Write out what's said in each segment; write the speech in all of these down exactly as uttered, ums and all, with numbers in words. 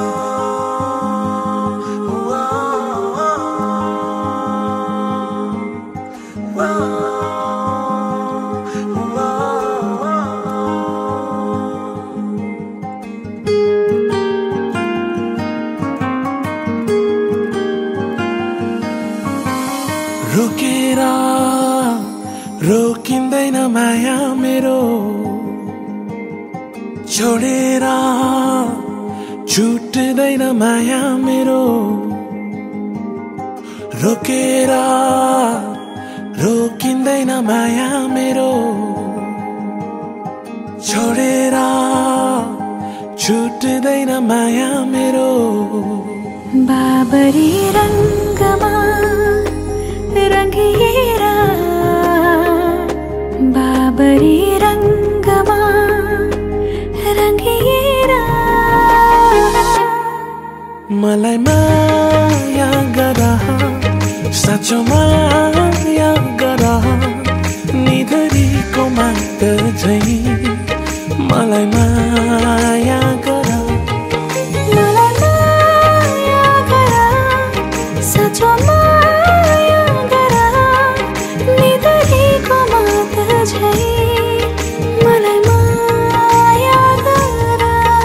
रोकेर रोकिँदैन माया मेरो, छोडेर छुट्दैन माया मेरो। रोकेर रोकिँदैन माया मेरो, छोडेर छुट्दैन माया मेरो। बाबरी रंगमा रंगिएरा, बाबरी रंगमा रंगिएरा। मलाई माया गर, साँचो माया गर, निधरीको मात झै मलाई माया गर। मलाई माया गर, साँचो माया गर, निधरीको मात झै मलाई माया गर।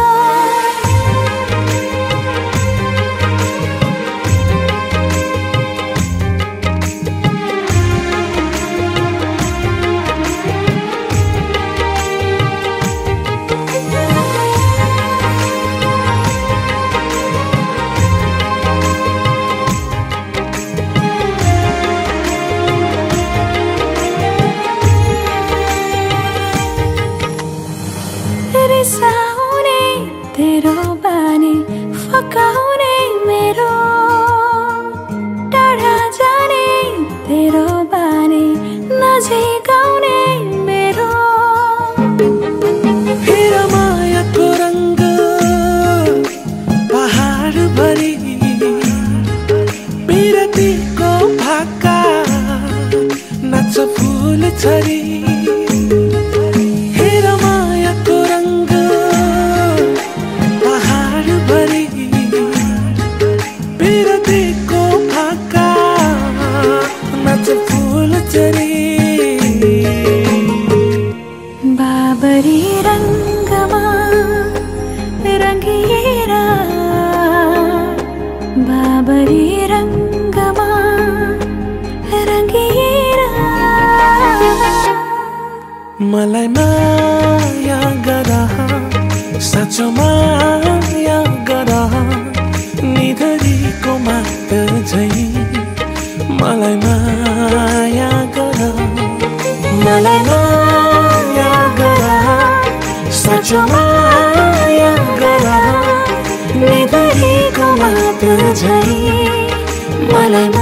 रिसाउने तेरो बानी, फकाउने मेरो, टाढा जाने तेरो बानी, नजिकाउने मेरो। हेर मायाको रंग पहाड भरी, बिरतीको भाका नाच फूल छरी। बाबरी रंगमा रंगिएरा, बाबरी रंगमा रंगिएरा। मलाई माया गर, साँचो माया गर, निधरीको मात झै मलाई माया गर। मलाई माया गर, साँचो माया गर, निधरीको मात झै मलाई